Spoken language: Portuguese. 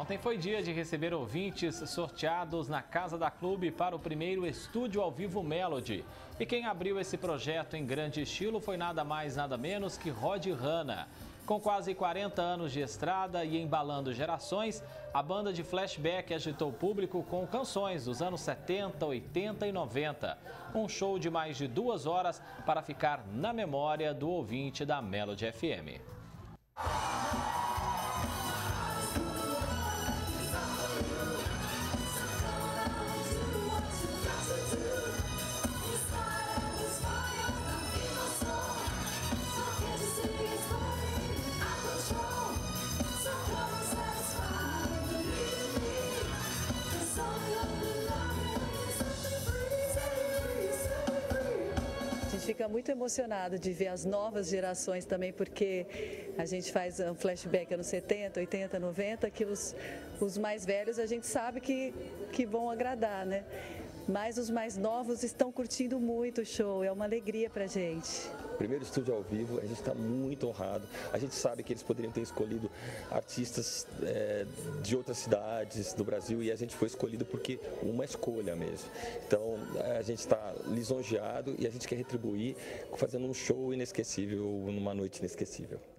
Ontem foi dia de receber ouvintes sorteados na Casa da Clube para o primeiro Estúdio ao Vivo Melody. E quem abriu esse projeto em grande estilo foi nada mais nada menos que Rod Rana. Com quase 40 anos de estrada e embalando gerações, a banda de flashback agitou o público com canções dos anos 70, 80 e 90. Um show de mais de 2 horas para ficar na memória do ouvinte da Melody FM. A gente fica muito emocionado de ver as novas gerações também, porque a gente faz um flashback anos 70, 80, 90, que os mais velhos a gente sabe que vão agradar, né? Mas os mais novos estão curtindo muito o show, é uma alegria pra gente. Primeiro estúdio ao vivo, a gente está muito honrado. A gente sabe que eles poderiam ter escolhido artistas de outras cidades do Brasil e a gente foi escolhido porque uma escolha mesmo. Então a gente está lisonjeado e a gente quer retribuir fazendo um show inesquecível, numa noite inesquecível.